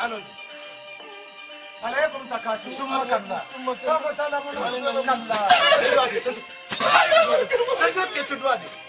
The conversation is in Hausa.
allons-y. عليكم تكاسل ثم كلا سوف تعلمون كلا. C'est toi qui te dois dire.